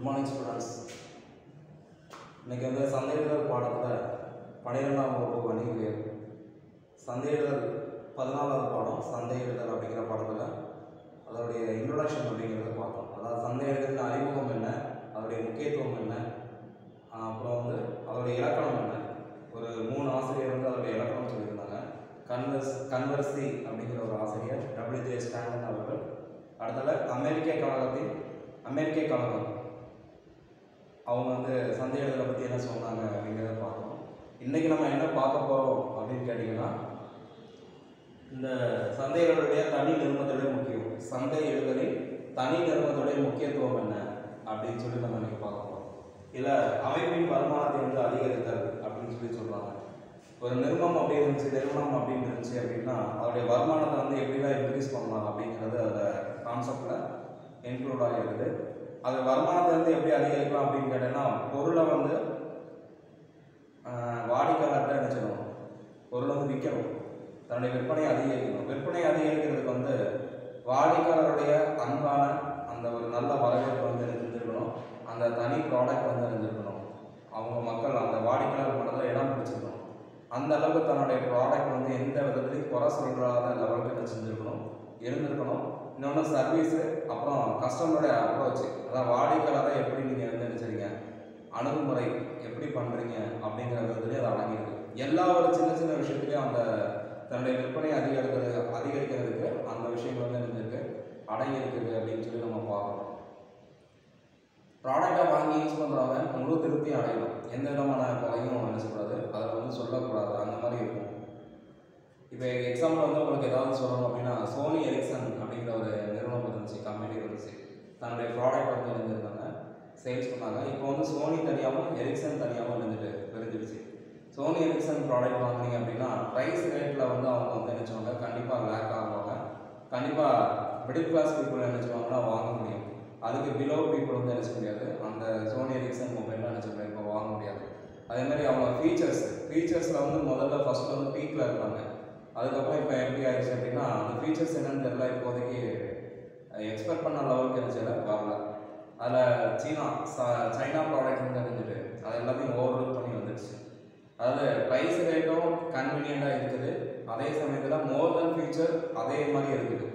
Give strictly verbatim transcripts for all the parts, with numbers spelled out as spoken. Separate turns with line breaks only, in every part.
Good morning students. இன்றைக்கி வந்து சந்தையிடுதல் பாடத்தில் பன்னிரெண்டாம் வகுப்பு வணிகவியல் சந்தையிடுதல் பதினாலாவது பாடம் சந்தையிடுதல் அப்படிங்கிற பாடத்தில் அதோடைய இன்ட்ரோடக்ஷன் அப்படிங்கிறத பார்த்தோம். அதாவது சந்தையிடுதலின் அறிமுகம் என்ன, அதோடைய முக்கியத்துவம் என்ன, அப்புறம் வந்து அதோடைய இலக்கணம் என்ன. ஒரு மூணு ஆசிரியர் வந்து அதோடைய இலக்கணம் சொல்லியிருந்தாங்க. கன்வர்ஸ் கன்வர்சி அப்படிங்கிற ஒரு ஆசிரியர் டபிள்யூஜே ஸ்டாண்டன் அவர்கள். அடுத்தது அமெரிக்க கழகத்தின் அமெரிக்க கழகம் அவங்க வந்து சந்தையிடுதலை பற்றி என்ன சொன்னாங்க அப்படிங்கிறத பார்க்கணும். இன்றைக்கி நம்ம என்ன பார்க்க போகிறோம் அப்படின்னு கேட்டிங்கன்னா, இந்த சந்தைகளுடைய தனி நிறுவனத்துடைய முக்கியம் சந்தையிடுதலின் தனி நிறுவனத்துடைய முக்கியத்துவம் என்ன அப்படின்னு சொல்லி நம்ம இன்றைக்கி பார்க்க போகிறோம். இல்லை அமைப்பின் வருமானத்தை வந்து அதிகரித்தல் அப்படின்னு சொல்லி சொல்கிறாங்க. ஒரு நிறுவனம் அப்படி இருந்துச்சு நிறுவனம் அப்படின்னு இருந்துச்சு அப்படின்னா அதோடைய வருமானத்தை வந்து எப்படிலாம் இன்க்ரீஸ் பண்ணலாம் அப்படிங்கிறது அதில் கான்செப்டில் இன்க்ளூட் ஆகிருக்குது. அது வருமானத்தை வந்து எப்படி அதிகரிக்கலாம் அப்படின்னு கேட்டேன்னா, பொருளை வந்து வாடிக்கையாளர்கிட்ட என்ன செய்யணும், பொருளை வந்து விற்கணும், தன்னுடைய விற்பனையை அதிகரிக்கணும். விற்பனை அதிகரிக்கிறதுக்கு வந்து வாடிக்கையாளருடைய அன்பான அந்த ஒரு நல்ல வரவேற்பு வந்து இருந்திருக்கணும். அந்த தனி ப்ராடக்ட் வந்து இருந்திருக்கணும். அவங்க மக்கள் அந்த வாடிக்கையாளர் மனதில் இடம் பிடிச்சிருக்கணும். அந்த அளவுக்கு தன்னுடைய ப்ராடக்ட் வந்து எந்த விதத்துலையும் குறை சொல்கிறாத லெவலுக்கு என்ன செஞ்சுருக்கணும், இருந்திருக்கணும். இன்னொன்று சர்வீஸு, அப்புறம் கஸ்டமருடைய அப்ரோச்சு, அதாவது வாடிக்கையாளரை எப்படி நீங்கள் வந்து நினச்சிருங்க, அணுகுமுறை எப்படி பண்ணுறீங்க அப்படிங்கிற விதத்துலேயே அது அடங்கியிருக்கு. எல்லா ஒரு சின்ன சின்ன விஷயத்துலையும் அந்த தன்னுடைய விற்பனை அதிகரிக்கிறது அதிகரிக்கிறதுக்கு அந்த விஷயங்கள் வந்து நினைஞ்சிருக்கு அடங்கியிருக்குது அப்படின்னு சொல்லி நம்ம பார்க்கணும். ப்ராடக்டை வாங்கி யூஸ் பண்ணுறவங்க முழு திருப்தியும் அடையணும். எந்த விதமான குறையும் நினைச்சக்கூடாது, அதில் வந்து சொல்லக்கூடாது, அந்த மாதிரி இருக்கும். இப்போ எக்ஸாம்பிள் வந்து உங்களுக்கு ஏதாவது சொல்லணும் அப்படின்னா, சோனி எரிக்சன் அப்படிங்கிற ஒரு நிறுவனம் இருந்துச்சு, கம்பெனி இருந்துச்சு. தன்னுடைய ப்ராடக்ட் வந்து இருந்திருந்தாங்க, சேல்ஸ் பண்ணாங்க. இப்போ வந்து சோனி தனியாகவும் எரிக்சன் தனியாகவும் இருந்துட்டு பிரிஞ்சிடுச்சு. சோனி எரிக்சன் ப்ராடக்ட் வாங்கினீங்க அப்படின்னா ப்ரைஸ் ரேட்டில் வந்து அவங்க வந்து நினச்சவங்க கண்டிப்பாக லேக் ஆகுவாங்க. கண்டிப்பாக மிடில் கிளாஸ் பீப்புள் நினச்சவங்கன்னா வாங்க முடியும். அதுக்கு பிலோ பீப்புள் வந்து நினச்ச முடியாது. அந்த சோனி எரிக்சன் மொபைல்லாம் நினச்ச முடியாது, இப்போ வாங்க முடியாது. அதேமாதிரி அவங்க ஃபீச்சர்ஸ் ஃபீச்சர்ஸில் வந்து முதல்ல ஃபஸ்ட்டில் வந்து பீக்கில் இருப்பாங்க. அதுக்கப்புறம் இப்போ எப்படி ஆயிடுச்சு அப்படின்னா, அந்த ஃபீச்சர்ஸ் என்னன்னு தெரியல, இப்போதைக்கு எக்ஸ்பெக்ட் பண்ண லெவலுக்கு இருந்துச்சு வரல. அதில் சீனா சைனா ப்ராடக்ட் வந்து இருந்துட்டு அது எல்லாத்தையும் ஓவர்லுக் பண்ணி வந்துடுச்சு. அதாவது ப்ரைஸ் ரேட்டும் கன்வீனியண்ட்டாக இருக்குது, அதே சமயத்தில் மோர் தென் ஃபீச்சர் அதே மாதிரி இருக்குது.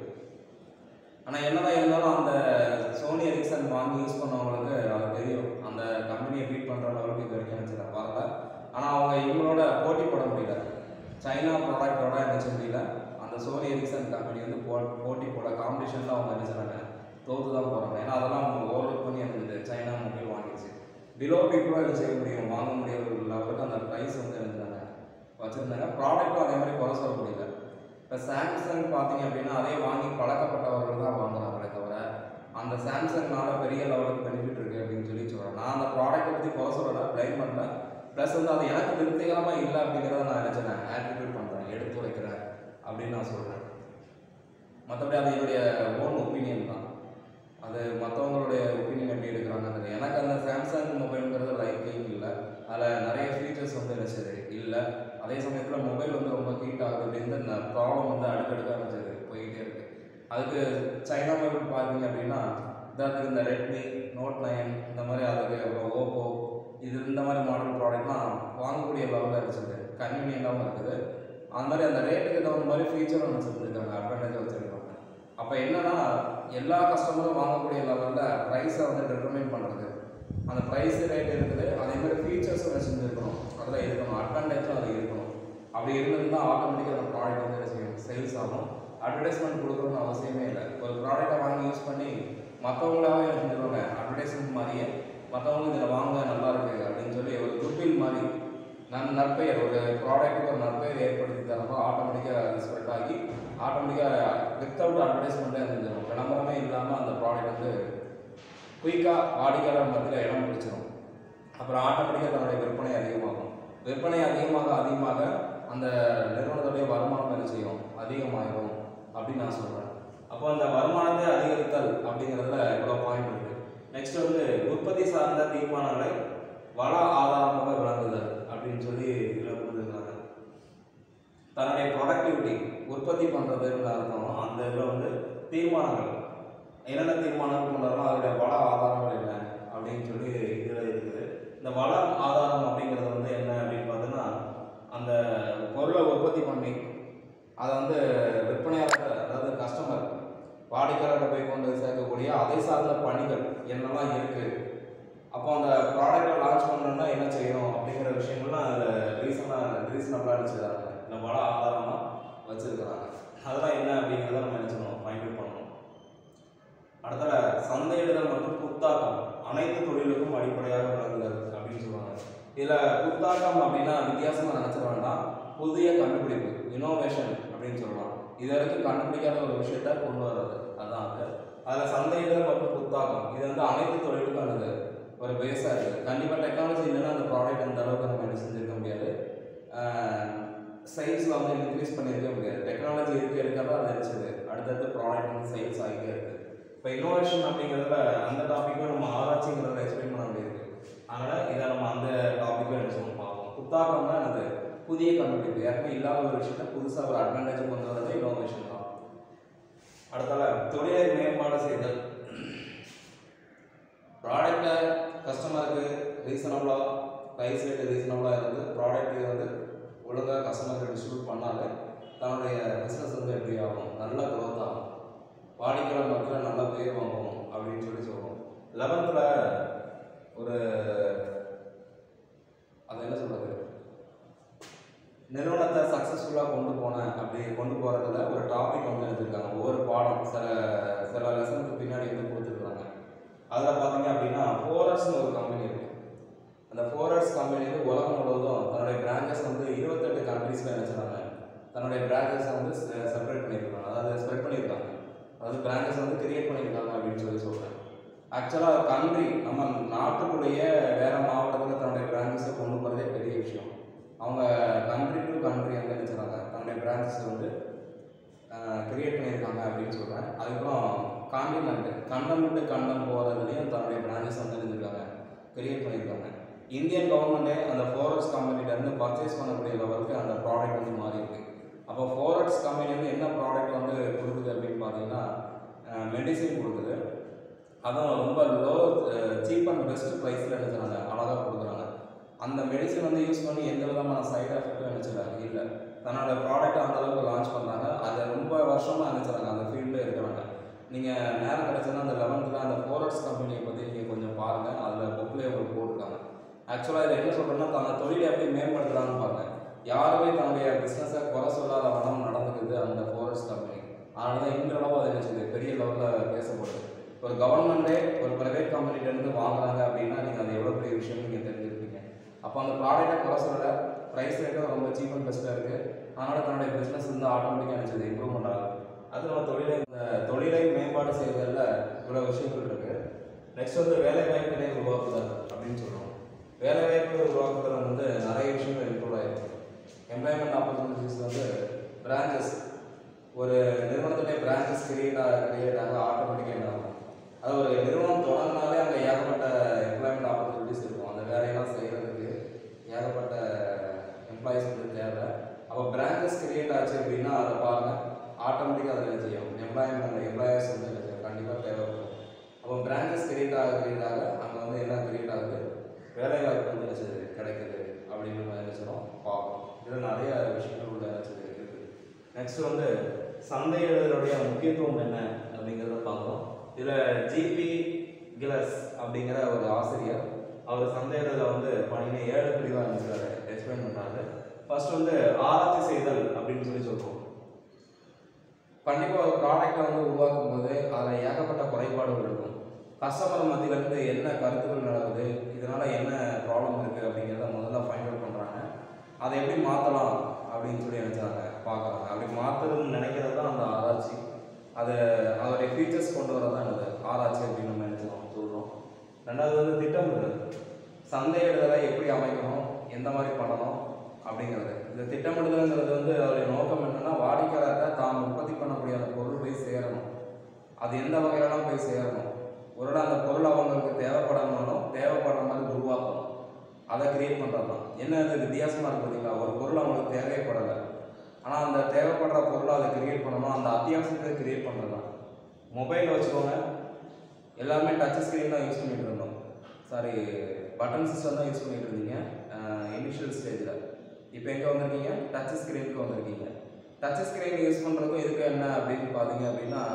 ஆனால் என்னதான் இருந்தாலும் அந்த சோனி எரிக்சன் வாங்கி யூஸ் பண்ணவங்களுக்கு அது தெரியும், அந்த கம்பெனியை பீட் பண்ணுற லெவலுக்கு இது வரைக்கும் நினச்சிட வரல. ஆனால் அவங்க இவங்களோட போட்டி போட முடியல, சைனா ப்ராடக்டோட என்ன முடியல. அந்த சோனி எரிக்சன் கம்பெனி வந்து போ போட்டி போட காம்படிஷனில் அவங்க என்ன செய்றாங்க, தோற்று தான் போகிறாங்க. ஏன்னா அதெல்லாம் அவங்க ஓவர்லுக் பண்ணி இருந்துட்டு சைனா மொபைல் வாங்கிடுச்சு. பிலோ பீப்புளாக என்ன செய்ய முடியும், வாங்க முடியாத ஒரு லெவலுக்கு அந்த ப்ரைஸ் வந்து இருந்தாங்க வச்சுருந்தாங்க. ப்ராடக்ட்டும் அதே மாதிரி குறை சொல்ல முடியல. இப்போ சாம்சங் பார்த்தீங்க அப்படின்னா அதே வாங்கி பழக்கப்பட்டவர்கள் தான் வாங்குறாங்களே தவிர அந்த சாம்சங்னால பெரிய லெவலுக்கு பெனிஃபிட் இருக்குது அப்படின்னு சொல்லி சொல்கிறேன். நான் அந்த ப்ராடக்ட்டை பற்றி குறை சொல்லலை, ப்ளைம் பண்ணேன். ப்ளஸ் வந்து அது எனக்கு திருப்திகரமாக இல்லை அப்படிங்கிறத நான் நினச்சேன், ஆட்டிடியூட் பண்ணுறேன், எடுத்து உரைக்கிறேன் அப்படின்னு நான் சொல்கிறேன். மற்றபடி அது என்னுடைய ஓன் ஒப்பீனியன் தான். அது மற்றவங்களுடைய ஒப்பீனியன் எப்படி எடுக்கிறாங்க. எனக்கு அந்த சாம்சங் மொபைலுங்கிறது லைக்கிங் இல்லை, அதில் நிறைய ஃபீச்சர்ஸ் வந்து நினச்சது இல்லை. அதே சமயத்தில் மொபைல் வந்து ரொம்ப ஹீட் ஆகுது அப்படின்னு ப்ராப்ளம் வந்து அடுக்கடுக்காக நினச்சது போய்கிட்டே இருக்குது. அதுக்கு சைனா மொபைல் பார்த்தீங்க அப்படின்னா இதாவது இந்த ரெட்மி நோட் நைன் இந்த மாதிரி, அதுக்கு அப்புறம் ஓப்போ இது இந்த மாதிரி மாடல் ப்ராடக்ட்லாம் வாங்கக்கூடிய லெவலில் இருந்துச்சு, கன்வீனியண்ட்டாகவும் இருக்குது. அந்த மாதிரி அந்த ரேட்டுக்கு தகுந்த மாதிரி ஃபீச்சரும் வச்சுருந்துருக்காங்க, அட்வான்டேஜ் வச்சுருக்காங்க. அப்போ என்னென்னா எல்லா கஸ்டமரும் வாங்கக்கூடிய லெவலில் ப்ரைஸை வந்து டிட்டர்மைன் பண்ணுறது, அந்த ப்ரைஸ் ரேட் இருக்குது, அதேமாதிரி ஃபீச்சர்ஸும் வச்சுருந்துருக்கணும், அதில் இருக்கணும், அட்வான்டேஜும் அது இருக்கணும். அப்படி இருந்ததுன்னா ஆட்டோமேட்டிக்காக அந்த ப்ராடக்ட் வந்து சேல்ஸ் ஆகும். அட்வர்டைஸ்மெண்ட் கொடுக்கணும்னு அவசியமே இல்லை. ஒரு ப்ராடக்டை வாங்கி யூஸ் பண்ணி மற்றவங்களாவே செஞ்சுருவாங்க, அட்வர்டைஸ்மெண்ட் மாதிரியே மற்றவங்க இதில் வாங்க நல்லா இருக்குது அப்படின்னு சொல்லி ஒரு குட்வில் மாதிரி நன் நற்பெயர் ஒரு ப்ராடக்ட்டுக்கு ஒரு நற்பெயர் ஏற்படுத்தி தரப்போ ஆட்டோமேட்டிக்காக அது ஸ்ப்ரெட் ஆகி ஆட்டோமேட்டிக்காக வித்தவுட் அட்வர்டைஸ்மெண்ட்டே இருந்துடும், விளம்பரமே இல்லாமல் அந்த ப்ராடக்ட் வந்து குயிக்காக வாடிக்கையாளர் மத்தியில் இடம் பிடிச்சிடும். அப்புறம் ஆட்டோமேட்டிக்காக தன்னுடைய விற்பனை அதிகமாகும். விற்பனை அதிகமாக அதிகமாக அந்த நிறுவனத்துடைய வருமானம் என்ன செய்யும், அதிகமாகிடும் அப்படின்னு நான் சொல்கிறேன். அப்போ அந்த வருமானத்தை அதிகரித்தல் அப்படிங்கிறதுல இவ்வளோ பாயிண்ட் இருக்குது. நெக்ஸ்ட் வந்து உற்பத்தி சார்ந்த தீர்மானங்களை வள ஆதாரமாக விளங்குதல் அப்படின்னு சொல்லி இதில் கொடுத்துருக்காங்க. தன்னுடைய ப்ரொடக்டிவிட்டி உற்பத்தி பண்ணுறதுன்னு அர்த்தம். அந்த இதில் வந்து தீர்மானங்கள் என்னென்ன தீர்மானங்கள் கொண்டாலும் அதோடைய வள ஆதாரங்கள் என்ன அப்படின்னு வாடிக்கையாளர்கிட்ட போய் கொண்டு சேர்க்கக்கூடிய அதை சார்ந்த பணிகள் என்னெல்லாம் இருக்குது, அப்போ அந்த ப்ராடக்டை லான்ச் பண்ணணும்னா என்ன செய்யணும் அப்படிங்கிற விஷயங்கள்லாம் அதில் ரீசனாக ரீசனபிளாக நினச்சிக்கிறாங்க, இந்த பல ஆதாரமாக வச்சுருக்கிறாங்க. அதெல்லாம் என்ன அப்படிங்கிறத நம்ம என்ன செய்யணும், ஃபைண்ட் அவுட் பண்ணணும். அடுத்தது சந்தையிடுதல் மற்றும் புத்தாக்கம் அனைத்து தொழிலுக்கும் அடிப்படையாக விளங்குகிறது அப்படின்னு சொல்லுவாங்க. இதில் புத்தாக்கம் அப்படின்னா வித்தியாசமாக நினச்சிட வேண்டாம், புதிய கண்டுபிடிப்பு இனோவேஷன் அப்படின்னு சொல்லலாம். இது வரைக்கும் கண்டுபிடிக்காத ஒரு விஷயத்த கொண்டு வர்றது அதுதான் அது. அதில் சந்தையிடுதல் மற்றும் புத்தாக்கம் இது வந்து அனைத்து தொழிலுக்கும் அது ஒரு பேஸாக இருக்குது. கண்டிப்பாக டெக்னாலஜி இல்லைன்னா அந்த ப்ராடக்ட் அந்த அளவுக்கு நம்ம என்ன செஞ்சுருக்க முடியாது, சைஸில் வந்து இன்க்ரீஸ் பண்ணியிருக்க முடியாது. டெக்னாலஜி இருக்க இருக்காத அது நினச்சது அடுத்தடுத்து ப்ராடக்ட் வந்து சைஸ் ஆகிட்டே இருக்குது. இப்போ இன்னோவேஷன் அப்படிங்கிறதுல அந்த டாப்பிக்கும் நம்ம ஆராய்ச்சிங்கிறத எக்ஸ்பிளைன் பண்ண முடியாது. அதனால் இதை நம்ம அந்த டாப்பிக்கும் என்ன சொல்லணும் பார்ப்போம். புத்தாக்கம்னா அது புதிய கண்டுபிடிப்பு, யாருமே இல்லாத ஒரு விஷயத்த புதுசாக ஒரு அட்வான்டேஜ் கொண்டு வரது இன்னோவேஷன் தான். அடுத்தால தொழிலை மேம்பாடு செய்தல். ப்ராடக்டை கஸ்டமருக்கு ரீசனபிளாக ப்ரைஸ் ரேட்டு ரீசனபிளாக இருந்து ப்ராடக்ட் வந்து ஒழுங்காக கஸ்டமருக்கு டிஸ்ட்ரிபியூட் பண்ணாலே தன்னுடைய பிஸ்னஸ் வந்து எப்படி ஆகும், நல்ல க்ரோத் ஆகும், வாடிக்கையாளர் மத்தியில் நல்ல பேர் வாங்கணும் அப்படின்னு சொல்லி சொல்லுவோம். லெவன்த்தில் ஒரு அதை என்ன சொல்கிறது, நிறுவனத்தை சக்ஸஸ்ஃபுல்லாக கொண்டு போனேன் அப்படி கொண்டு போகிறதுல ஒரு டாபிக் வந்து எடுத்துருக்காங்க. ஒவ்வொரு பாடம் சில சில லெசனுக்கு பின்னாடி வந்து கொடுத்துருக்காங்க. அதில் பார்த்தீங்க அப்படின்னா ஃபோரர்ஸ்னு ஒரு கம்பெனி இருக்குது. அந்த ஃபோரர்ஸ் கம்பெனி வந்து உலகம் முழுவதும் தன்னுடைய பிரான்ச்சஸ் வந்து இருபத்தெட்டு கண்ட்ரீஸில் நினச்சினாங்க தன்னுடைய பிரான்ச்சஸை வந்து செப்பரேட் பண்ணியிருக்காங்க, அதாவது ஸ்ப்ரெட் பண்ணியிருக்காங்க, அதாவது பிரான்ச்சஸ் வந்து கிரியேட் பண்ணியிருக்காங்க அப்படின்னு சொல்லி சொல்கிறேன். ஆக்சுவலாக கண்ட்ரி நம்ம நாட்டுக்குள்ளேயே வேறு மாவட்டத்தில் தன்னுடைய பிரான்ச்சஸை கொண்டு போகிறதே பெரிய விஷயம். அவங்க கண்ட்ரி டு கண்ட்ரி வந்து நினச்சிடறாங்க தன்னுடைய பிரான்ச்சஸை வந்து கிரியேட் பண்ணியிருக்காங்க அப்படின்னு சொல்கிறேன். அதுக்கப்புறம் காண்டினென்ட் கண்டம் விட்டு கண்டம் போகிறதுலையும் தன்னுடைய பிரான்ச்சஸ் வந்து நினைச்சிருக்காங்க கிரியேட் பண்ணியிருக்காங்க. இந்தியன் கவர்மெண்ட்டே அந்த ஃபோரட்ஸ் கம்பெனிலேருந்து பர்ச்சேஸ் பண்ணக்கூடிய லெவலுக்கு அந்த ப்ராடக்ட் வந்து மாறி இருக்கு. அப்போ ஃபோரட்ஸ் கம்பெனி வந்து என்ன ப்ராடக்ட் வந்து கொடுக்குது அப்படின்னு பார்த்தீங்கன்னா மெடிசின் கொடுக்குது. அதுவும் ரொம்ப லோ சீப் அண்ட் பெஸ்ட் ப்ரைஸில் நினச்சாங்க அழகாக கொடுக்குறாங்க. அந்த மெடிசன் வந்து யூஸ் பண்ணி எந்த விதமான சைடு எஃபெக்டும் நினச்சிடாங்க இல்லை, தன்னோட ப்ராடக்ட் அந்த அளவுக்கு லான்ச் பண்ணுறாங்க. அதை ரொம்ப வருஷமாக நினச்சிடாங்க அந்த ஃபீல்டில் இருக்கிறாங்க. நீங்கள் நேரம் கிடச்சுன்னா அந்த லெவன்த்தில் அந்த ஃபோரட்ஸ் கம்பெனியை பற்றி நீங்கள் கொஞ்சம் பாருங்கள், அதில் புக்லேயே உங்களுக்கு போட்டிருக்காங்க. ஆக்சுவலாக இதில் என்ன சொல்கிறேன்னா தன்னை தொழிலை எப்படி மேம்படுத்துகிறான்னு பாருங்கள். யாருமே தன்னுடைய பிஸ்னஸை குறை சொல்லாத வனம் நடந்துக்குது அந்த ஃபோரட்ஸ் கம்பெனி. அதனால தான் இன்றளவு அதை நினச்சிது பெரிய லெவலில் பேசப்படுது. ஒரு கவர்மெண்ட்டே ஒரு ப்ரைவேட் கம்பெனிலேருந்து வாங்குறாங்க அப்படின்னா நீங்கள் அது எவ்வளோ பெரிய விஷயம்னு நீங்கள் தெரிஞ்சுருப்பீங்க. அப்போ அந்த ப்ராடக்டை குறை சொல்லலை, ப்ரைஸ் ரேட்டும் ரொம்ப சீப் அண்ட் பெஸ்ட்டாக இருக்குது. அதனால் தன்னுடைய பிஸ்னஸ் வந்து ஆட்டோமேட்டிக்காக நினச்சது இம்ப்ரூவ்மெண்ட் ஆகுது. அது நம்ம தொழிலை இந்த தொழிலை மேம்பாடு செய்வதில் இவ்வளோ விஷயங்கள் இருக்குது. நெக்ஸ்ட் வந்து வேலைவாய்ப்பினை உருவாக்குதல் அப்படின்னு சொல்கிறோம். வேலைவாய்ப்பு உருவாக்குதல் வந்து நிறைய விஷயங்கள் இம்ப்ரூவ் ஆகிருக்கு. எம்ப்ளாய்மெண்ட் ஆப்பர்ச்சுனிட்டிஸ் வந்து பிரான்ச்சஸ் ஒரு நிறுவனத்துடைய பிரான்ச்சஸ் கிரியேட் ஆக கிரியேட் ஆக ஆட்டோமேட்டிக்காக என்ன ஆகும், அது ஒரு நிறுவனம் தொடங்கினாலே அங்கே ஏகப்பட்ட எம்ப்ளாய்மெண்ட் ஆப்பர்ச்சுனிட்டிஸ் இருக்கும். அந்த வேலையெல்லாம் செய்கிறதுக்கு ஏகப்பட்ட எம்ப்ளாயிஸ் வந்து தேவை. அப்போ பிரான்ச்சஸ் கிரியேட் ஆச்சு அப்படின்னா அதை பாருங்கள் ஆட்டோமேட்டிக்காக அதை என்ன செய்யும், எம்ப்ளாய்மெண்ட் எம்ப்ளாயர்ஸ் வந்து என்ன செய்யும் கண்டிப்பாக தேவைப்படும். அப்போ பிரான்ச்சஸ் கிரியேட் ஆக கிரியேட் ஆக அங்கே வந்து என்ன கிரியேட் ஆகுது, வேலைவாய்ப்பு வந்து என்ன கிடைக்குது அப்படிங்கிற மாதிரி என்ன செய்யணும் பார்க்கணும். இதில் நிறைய விஷயங்கள் உள்ள என்ன இருக்குது. நெக்ஸ்ட் வந்து சந்தையிடுதலுடைய முக்கியத்துவம் என்ன அப்படிங்கிறத பார்க்கணும். இதில் ஜிபி கிலஸ் அப்படிங்கிற ஒரு ஆசிரியர் அவர் சந்தையிடுதலில் வந்து பணியை ஏழு பிரிவாக இருந்துச்சாரு எக்ஸ்பிளைன் பண்ணுறாரு. ஃபர்ஸ்ட் வந்து ஆராய்ச்சி செய்தல் அப்படின்னு சொல்லி சொல்லுவோம். கண்டிப்பாக ஒரு ப்ராடக்டை வந்து உருவாக்கும் போது அதில் ஏகப்பட்ட குறைபாடுகள் இருக்கும். கஸ்டமர் மத்தியிலேருந்து என்ன கருத்துக்கள் நடக்குது, இதனால் என்ன ப்ராப்ளம் இருக்குது அப்படிங்கிறத முதல்ல ஃபைண்ட் அவுட் பண்ணுறாங்க. அதை எப்படி மாற்றலாம் அப்படின்னு சொல்லி நினச்சாங்க பார்க்குறாங்க. அப்படி மாற்றுறதுன்னு நினைக்கிறது தான் அந்த ஆராய்ச்சி. அதை அதோடைய ஃபீச்சர்ஸ் கொண்டு வரதான் தான் என்னது ஆராய்ச்சி அப்படின்னு நம்ம நினைச்சோம் சொல்கிறோம். ரெண்டாவது வந்து திட்டமிடுதல், சந்தையிடுதலை எப்படி அமைக்கணும், எந்த மாதிரி பண்ணணும் அப்படிங்கிறது. இந்த திட்டமிடுதல்ங்கிறது வந்து அதோடைய நோக்கம் என்னென்னா வாடிக்கையாளர்கிட்ட தாம் உற்பத்தி பண்ணக்கூடிய அந்த பொருள் போய் சேரணும். அது எந்த வகையிலாம் போய் சேரணும், ஒருவேளை அந்த பொருள் அவங்களுக்கு தேவைப்படாமலும் தேவைப்படுற மாதிரி உருவாக்கணும், அதை கிரியேட் பண்ணுறது தான். என்ன அது வித்தியாசமாக இருக்குது பார்த்தீங்களா, ஒரு பொருள் அவங்களுக்கு தேவைப்படலை ஆனால் அந்த தேவைப்படுற பொருளை அதை கிரியேட் பண்ணணும், அந்த அத்தியாவசியத்தை கிரியேட் பண்ணுறது தான். மொபைல் வச்சுக்கோங்க, எல்லாருமே டச் ஸ்க்ரீன் தான் யூஸ் பண்ணிகிட்டு இருந்தோம், சாரி பட்டன் சிஸ்டம் தான் யூஸ் பண்ணிகிட்டு இருந்தீங்க இனிஷியல் ஸ்டேஜில். இப்போ எங்கே வந்திருக்கீங்க, டச் ஸ்க்ரீனுக்கு வந்திருக்கீங்க. டச் ஸ்க்ரீன் யூஸ் பண்ணுறதுக்கும் இதுக்கு என்ன அப்படின்னு பார்த்தீங்க அப்படின்னா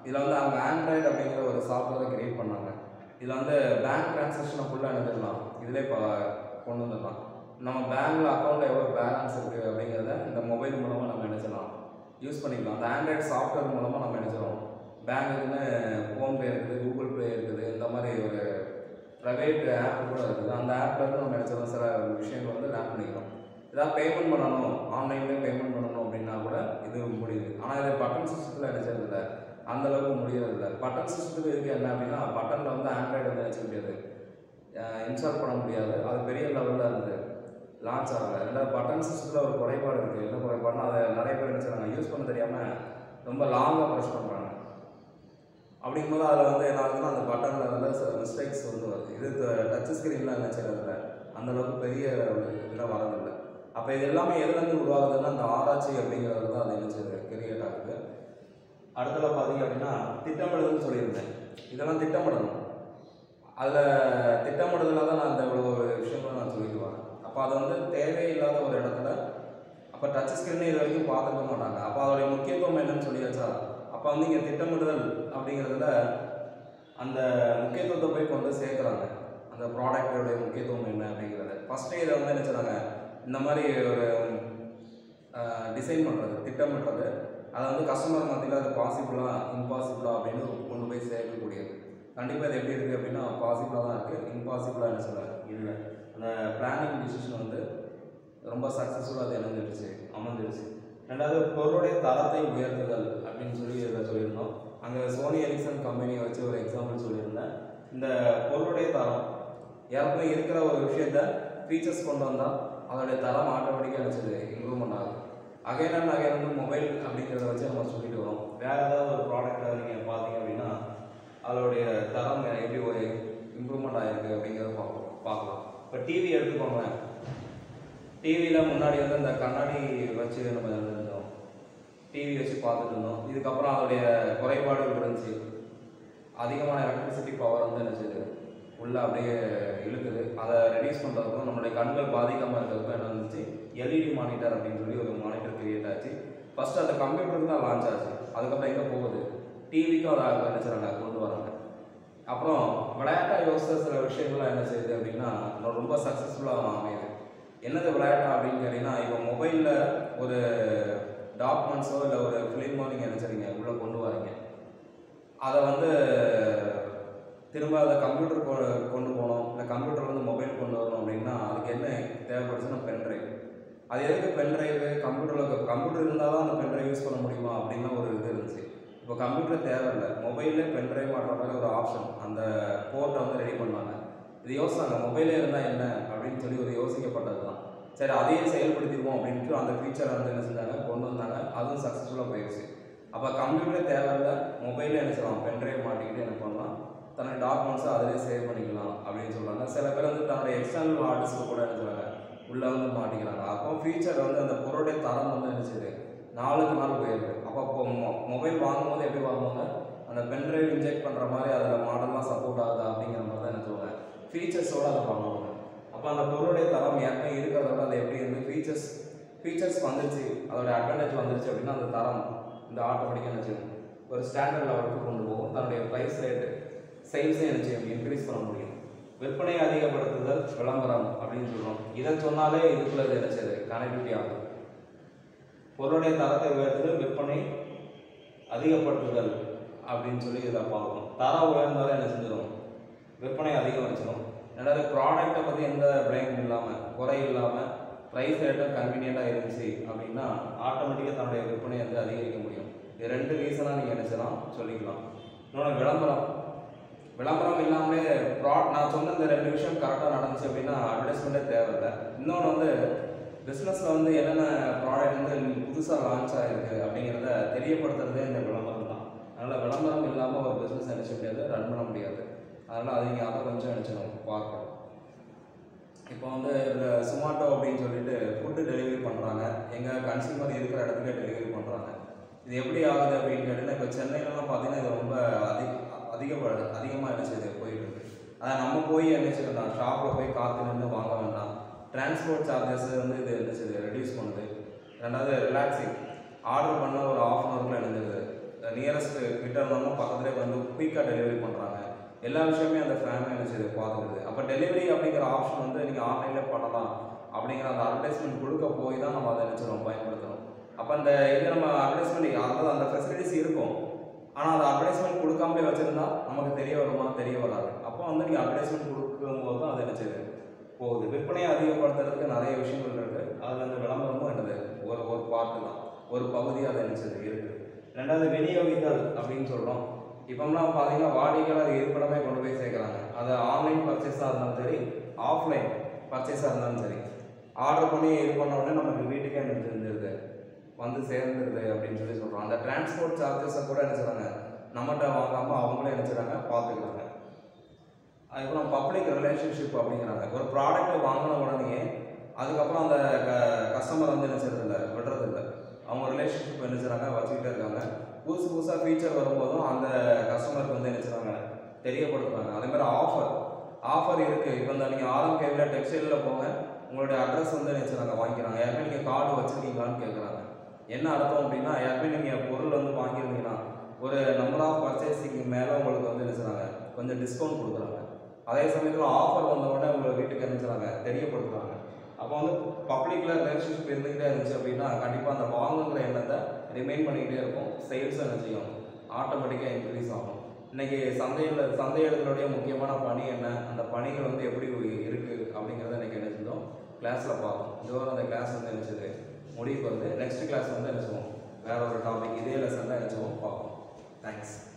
இதில் வந்து அவங்க ஆண்ட்ராய்டு அப்படிங்கிற ஒரு சாஃப்ட்வேரை கிரியேட் பண்ணாங்க. இதில் வந்து பேங்க் ட்ரான்சாக்ஷனை ஃபுல்லாக நினைச்சிடலாம், இதிலே இப்போ கொண்டு வந்துடலாம். நம்ம பேங்க்கில் அக்கௌண்ட்டில் எவ்வளோ பேலன்ஸ் இருக்குது அப்படிங்கிறத இந்த மொபைல் மூலமாக நம்ம நினைச்சலாம் யூஸ் பண்ணிக்கலாம். அந்த ஆண்ட்ராய்டு சாஃப்ட்வேர் மூலமாக நம்ம நினைச்சிடும். பேங்க்குன்னு ஃபோன்பே இருக்குது, கூகுள் பே இருக்குது, இந்த மாதிரி ஒரு ப்ரைவேட் ஆப் கூட இருக்குது. அந்த ஆப்லேருந்து நம்ம நினைச்சோம் சில விஷயங்கள் வந்து லேர்ன் பண்ணிக்கிறோம். ஏதாவது பேமெண்ட் பண்ணணும், ஆன்லைன்லேயே பேமெண்ட் பண்ணணும் அப்படின்னா கூட இது முடியுது. ஆனால் இதை பட்டன் சிஸ்டத்தில் நினைச்சது இல்லை, அந்தளவுக்கு முடியறதில்லை. பட்டன் சிஸ்டத்துக்கு இருக்குது என்ன அப்படின்னா, பட்டனில் வந்து ஆண்ட்ராய்டு வந்து நினச்ச முடியாது, இன்ஸ்டால் பண்ண முடியாது. அது பெரிய லெவலில் இருந்து லான்ச் ஆகலை. ரெண்டாவது பட்டன் சிஸ்டத்தில் ஒரு குறைபாடு இருக்குது. என்ன குறைபாடுனா, அதை நிறைய பேர் நினச்சாங்க யூஸ் பண்ண தெரியாமல் ரொம்ப லாங்காக ப்ரெஸ் பண்ணுறாங்க. அப்படிங்கும்போது அதில் வந்து என்ன ஆகுதுன்னா, அந்த பட்டனில் வந்து சில மிஸ்டேக்ஸ் வந்து வருது. இது டச் ஸ்க்ரீனில் நினச்சிடல, அந்தளவுக்கு பெரிய இதெல்லாம் வரதில்லை. அப்போ இது எல்லாமே எதுலேருந்து உருவாகுதுன்னா, அந்த ஆராய்ச்சி அப்படிங்கிறது தான் அது நினச்சது கிரியேட் ஆகுது. அடுத்தது பார்த்தீங்க அப்படின்னா, திட்டமிடுதல்னு சொல்லியிருந்தேன். இதெல்லாம் திட்டமிடணும். அதில் திட்டமிடுதலாக தான் நான் அந்த இவ்வளோ ஒரு விஷயங்களும் நான் சொல்லிட்டு வரேன். அப்போ அது வந்து தேவையில்லாத ஒரு இடத்துல அப்போ டச் ஸ்க்ரீனே இது வரைக்கும் பார்த்துக்க மாட்டாங்க. அப்போ அதோடைய முக்கியத்துவம் என்னன்னு சொல்லியாச்சா, அப்போ வந்து இங்கே திட்டமிடுதல் அப்படிங்கிறதுல அந்த முக்கியத்துவத்தை போய் கொண்டு சேர்க்குறாங்க. அந்த ப்ராடக்டோடைய முக்கியத்துவம் என்ன அப்படிங்கிறத ஃபஸ்ட்டே இதை வந்து என்ன செய்றாங்க, இந்த மாதிரி ஒரு டிசைன் பண்ணுறது, திட்டமிடுறது, அதை வந்து கஸ்டமர் மத்தியில் அது பாசிபிளா இம்பாசிபிளா அப்படின்னு கொண்டு போய் சேர்க்கக்கூடியது. கண்டிப்பாக இது எப்படி இருக்குது அப்படின்னா, பாசிபிளாக தான் இருக்குது, இம்பாசிபிளாக என்ன சொல்கிறாங்க இல்லை. அந்த பிளானிங் டிசிஷன் வந்து ரொம்ப சக்ஸஸ்ஃபுல்லாக அது இணைஞ்சிடுச்சு அமைஞ்சிடுச்சு. ரெண்டாவது பொருளுடைய தரத்தை உயர்த்துதல் அப்படின்னு சொல்லி இதில் சொல்லியிருந்தோம். அங்கே சோனி எரிக்சன் கம்பெனியை வச்சு ஒரு எக்ஸாம்பிள் சொல்லியிருந்தேன். இந்த பொருளுடைய தரம் ஏற்கனவே இருக்கிற ஒரு விஷயத்த ஃபீச்சர்ஸ் கொண்டு வந்தால் அதோடைய தரம் ஆட்டோமேட்டிக்காக நினச்சது இம்ப்ரூவ்மெண்ட் ஆகும். அகைன் அண்ட் அகைன் வந்து மொபைல் அப்படிங்கிறத வச்சு நம்ம சொல்லிட்டு வரோம். வேறு ஏதாவது ஒரு ப்ராடக்ட்டை நீங்கள் பார்த்தீங்க அப்படின்னா அதோடைய தரம் எப்படி ஒரு இம்ப்ரூவ்மெண்ட் ஆகிருக்கு அப்படிங்கிறத பார்ப்போம் பார்க்கலாம். இப்போ டிவி எடுத்துக்கோங்களேன். டிவியில் முன்னாடி வந்து அந்த கண்ணாடி வச்சு நம்ம இருந்தோம், டிவி வச்சு பார்த்துட்டு இருந்தோம். இதுக்கப்புறம் அதோடைய குறைபாடுகள் இருந்துச்சு. அதிகமான எலக்ட்ரிசிட்டி பவர் வந்து என்ன செய்யுது உள்ளே அப்படியே இழுக்குது. அதை ரெடியூஸ் பண்ணுறதுக்கும் நம்மளுடைய கண்கள் பாதிக்காமல் இருக்கிறதுக்கும் என்ன இருந்துச்சு, எல்இடி மானிட்டர் அப்படின்னு சொல்லி ஒரு மானிட்டர் கிரியேட் ஆச்சு. ஃபஸ்ட்டு அந்த கம்ப்யூட்டருக்கு தான் லான்ச் ஆச்சு. அதுக்கப்புறம் எங்கே போகுது, டிவிக்கும் அதை நினச்சிடறாங்க கொண்டு வராங்க. அப்புறம் விளையாட்டாக யோசித்த சில விஷயங்கள்லாம் என்ன செய்யுது அப்படின்னா ரொம்ப சக்ஸஸ்ஃபுல்லாக அமையுது. என்னது விளையாட்டா அப்படின்னு கேட்டிங்கன்னா, இப்போ மொபைலில் ஒரு டாக்குமெண்ட்ஸோ இல்லை ஒரு ஃபிலிமோ நீங்கள் நினச்சிருங்க உள்ளே கொண்டு வரீங்க. அதை வந்து திரும்ப அதை கம்ப்யூட்டர் கொ கொண்டு போகணும், இல்லை கம்ப்யூட்டர்லேருந்து மொபைல் கொண்டு வரணும் அப்படின்னா அதுக்கு என்ன தேவைப்படுச்சுன்னா பென்ட்ரைவ். அது எதுக்கு பென்ட்ரைவு, கம்ப்யூட்டரில் கம்ப்யூட்டர் இருந்தால் தான் அந்த பென்ட்ரைவ் யூஸ் பண்ண முடியுமா அப்படின்னா ஒரு இது இருந்துச்சு. இப்போ கம்ப்யூட்டர் தேவையில்லை, மொபைல்லே பென்ட்ரைவ் மாட்டுற மாதிரி ஒரு ஆப்ஷன் அந்த போர்ட்டை வந்து ரெடி பண்ணாங்க. இது யோசிச்சாங்க, மொபைலே இருந்தால் என்ன அப்படின்னு சொல்லி ஒரு யோசிக்கப்பட்டது தான். சரி அதையே செயல்படுத்திடுவோம் அப்படின்ட்டு அந்த ஃபீச்சரை வந்து என்ன செஞ்சாங்க கொண்டு வந்தாங்க. அதுவும் சக்ஸஸ்ஃபுல்லாக போயிடுச்சு. அப்போ கம்ப்யூட்டரே தேவையில்லை, மொபைலே என்ன செய்யலாம், பென்ட்ரைவ் மாட்டிக்கிட்டு என்ன பண்ணலாம், தன்னுடைய டாக்குமெண்ட்ஸை அதிலே சேவ் பண்ணிக்கலாம் அப்படின்னு சொல்கிறாங்க. சில பேர் வந்து தன்னுடைய எக்ஸ்டர்னல் ஹார்டிஸ்க்கு கூட என்ன சொல்கிறாங்க உள்ளே வந்து மாட்டிக்கிறாங்க. அப்போ ஃபீச்சர் வந்து அந்த பொருளுடைய தரம் வந்து என்ன செய்யுது நாளுக்கு நாள் உயருது. அப்போ இப்போ மொ மொபைல் வாங்கும்போது எப்படி வாங்குவாங்க, அந்த பென்ட்ரைவ் இன்ஜெக்ட் பண்ணுற மாதிரி அதில் மாடல்லாம் சப்போர்ட் ஆகுதா அப்படிங்கிற மாதிரி தான் என்ன சொல்லுவாங்க ஃபீச்சர்ஸோடு அதை பண்ணுவாங்க. அப்போ அந்த பொருளுடைய தரம் ஏற்கனவே இருக்கிறதோட அது எப்படி வந்து ஃபீச்சர்ஸ் ஃபீச்சர்ஸ் வந்துருச்சு, அதோட அட்வான்டேஜ் வந்துருச்சு அப்படின்னா அந்த தரம் இந்த ஆட்டோமேட்டிக்காக என்ன செய்யும் ஒரு ஸ்டாண்டர்ட் லெவலுக்கு கொண்டு போகும். தன்னுடைய ப்ரைஸ் ரேட்டு சேல்ஸே என்ன செய்யும் இன்க்ரீஸ் பண்ண முடியும். விற்பனை அதிகப்படுத்துதல் விளம்பரம் அப்படின்னு சொல்கிறோம். இதை சொன்னாலே இதுக்குள்ள இது என்ன செய்யுது கனெக்டிவிட்டி ஆகும். பொருளுடைய தரத்தை உயர்த்துதல், விற்பனை அதிகப்படுத்துதல் அப்படின்னு சொல்லி இதை பார்க்கணும். தரம் உயர்ந்தாலும் என்ன செஞ்சிடும் விற்பனை அதிகம் வச்சிடும். ரெண்டாவது ப்ராடக்டை பற்றி எந்த பிளேம் இல்லாமல் குறை இல்லாமல் ப்ரைஸ் ரேட்டும் கன்வீனியண்ட்டாக இருந்துச்சு அப்படின்னா ஆட்டோமேட்டிக்காக தன்னுடைய விற்பனை வந்து அதிகரிக்க முடியும். இது ரெண்டு ரீசனாக நீங்கள் நினச்சலாம் சொல்லிக்கலாம். இன்னொன்று விளம்பரம். விளம்பரம் இல்லாமலே ப்ராட் நான் சொன்ன இந்த ரெண்டு விஷயம் கரெக்டாக நடந்துச்சு அப்படின்னா அட்வர்டைஸ்மெண்ட்டே தேவையில்லை. இன்னொன்று வந்து பிஸ்னஸில் வந்து என்னென்ன ப்ராடக்ட் வந்து புதுசாக லான்ச் ஆகிருக்கு அப்படிங்கிறத தெரியப்படுத்துறதே இந்த விளம்பரம் தான். அதனால் விளம்பரம் இல்லாமல் ஒரு பிஸ்னஸ் நினச்ச முடியாது, ரன் பண்ண முடியாது. அதனால் அது நீங்கள் அதை கொஞ்சம் நினச்சிடும் பார்க்கணும். இப்போ வந்து இதில் சுமாட்டோ அப்படின்னு சொல்லிட்டு ஃபுட்டு டெலிவரி பண்ணுறாங்க. எங்கள் கன்சியூமர் இருக்கிற இடத்துக்கே டெலிவரி பண்ணுறாங்க. இது எப்படி ஆகுது அப்படின்னு கேட்டிங்கன்னா, இப்போ சென்னையிலலாம் பார்த்தீங்கன்னா இது ரொம்ப அதிக அதிகப்பட அதிகமாக என்ன செய்யுது போயிட்டு இருக்கு. அதை நம்ம போய் என்ன செய்யணும், ஷாப்பில் போய் காற்று நின்று வாங்க வேண்டாம். டிரான்ஸ்போர்ட் சார்ஜஸ் வந்து இது என்ன செய்யுது ரெடியூஸ் பண்ணுது. ரெண்டாவது ரிலாக்ஸிங், ஆர்டர் பண்ண ஒரு ஆஃப் அன் ஹவருக்குள்ள என்னது நியரஸ்ட் கிட்ட இருந்தாலும் பக்கத்துலேயே வந்து குயிக்காக டெலிவரி பண்ணுறாங்க. எல்லா விஷயமே அந்த ஃபேமிலி என்ன செய்யுது பார்த்துக்குது. அப்போ டெலிவரி அப்படிங்கிற ஆப்ஷன் வந்து நீங்கள் ஆன்லைனில் பண்ணலாம் அப்படிங்கிற அந்த அட்வர்டைஸ்மெண்ட் கொடுக்க போய் தான் நம்ம அதை நினச்சிடும் பயன்படுத்தணும். அப்போ அந்த இது நம்ம அட்வர்டைஸ்மெண்ட் அதாவது அந்த ஃபெசிலிட்டிஸ் இருக்கும், ஆனால் அந்த அட்வர்டைஸ்மெண்ட் கொடுக்காமலே வச்சுருந்தா நமக்கு தெரிய வருமா தெரிய வராது. அப்போ வந்து நீங்கள் அட்வர்டைஸ்மெண்ட் கொடுக்கும்போது தான் அதை நினச்சது போகுது. விற்பனையை அதிகப்படுத்துறதுக்கு நிறைய விஷயங்கள் இருக்குது. அதில் அந்த விளம்பரமும் என்னது ஒரு ஒரு பார்ட்டு தான், ஒரு பகுதி அதை நினச்சது இருக்குது. ரெண்டாவது விநியோகித்தல் அப்படின்னு சொல்கிறோம். இப்போம்லாம் பார்த்தீங்கன்னா வாடிக்கையாளர் இருப்பிடமே கொண்டு போய் சேர்க்குறாங்க. அது ஆன்லைன் பர்ச்சேஸாக இருந்தாலும் சரி, ஆஃப்லைன் பர்ச்சேஸாக இருந்தாலும் சரி, ஆர்டர் பண்ணி இது பண்ண உடனே நமக்கு வீட்டுக்கே நினைச்சிருந்துருது வந்து சேர்ந்துருது அப்படின்னு சொல்லி சொல்கிறோம். அந்த டிரான்ஸ்போர்ட் சார்ஜஸை கூட என்ன செய்றாங்க, நம்மகிட்ட வாங்காமல் அவங்களே என்ன செய்றாங்க பார்த்துக்கிறாங்க. அதுக்கப்புறம் பப்ளிக் ரிலேஷன்ஷிப் அப்படிங்கிறாங்க. ஒரு ப்ராடக்ட் வாங்கின உடனே அதுக்கப்புறம் அந்த க கஸ்டமர் வந்து என்ன செய்யறதில்ல விடுறதில்ல, அவங்க ரிலேஷன்ஷிப் என்ன செய்றாங்க வச்சுக்கிட்டே இருக்காங்க. புதுசு புதுசாக ஃபீச்சர் வரும்போதும் அந்த கஸ்டமருக்கு வந்து என்ன செய்றாங்க தெரியப்படுத்துறாங்க. அதேமாதிரி ஆஃபர் ஆஃபர் இருக்குது. இப்போ இந்த நீங்கள் ஆர்எம்கேவில் டெக்ஸ்டைலில் போங்க, உங்களுடைய அட்ரஸ் வந்து என்ன செய்றாங்க வாங்கிக்கிறாங்க. யாருமே நீங்கள் கார்டு வச்சுருக்கீங்களான்னு கேட்குறாங்க. என்ன அர்த்தம் அப்படின்னா, யாருமே நீங்கள் பொருள் வந்து வாங்கியிருந்தீங்கன்னா ஒரு நம்பர் ஆஃப் பர்ச்சேசிங்க்கு மேலே உங்களுக்கு வந்து என்ன செய்றாங்க கொஞ்சம் டிஸ்கவுண்ட் கொடுக்குறாங்க. அதே சமயத்தில் ஆஃபர் வந்த உடனே உங்களை வீட்டுக்கு என்ன செய்றாங்க தெரியப்படுத்துகிறாங்க. அப்போ வந்து பப்ளிக்கில் ரிலேஷன்ஷிப் இருந்துக்கிட்டே இருந்துச்சு அப்படின்னா கண்டிப்பாக அந்த வாங்குங்கிற எண்ணத்தை ரிமைன் பண்ணிக்கிட்டே இருக்கும். சேல்ஸ் என்ன செய்யும் ஆட்டோமேட்டிக்காக இன்க்ரீஸ் ஆகும். இன்றைக்கி சந்தையில் சந்தையிடங்களுடைய முக்கியமான பணி என்ன, அந்த பணிகள் வந்து எப்படி இருக்குது அப்படிங்கிறத இன்றைக்கி என்ன செஞ்சோம் கிளாஸில் பார்த்தோம். இதோட அந்த கிளாஸ் வந்து என்ன செய்யுது முடிவுக்கு வருது. நெக்ஸ்ட் கிளாஸ் வந்து என்ன செய்வோம் வேறு ஒரு டாபிக் இதே லெசன் தான் என்ன செய்வோம் பார்ப்போம். தேங்க்ஸ்.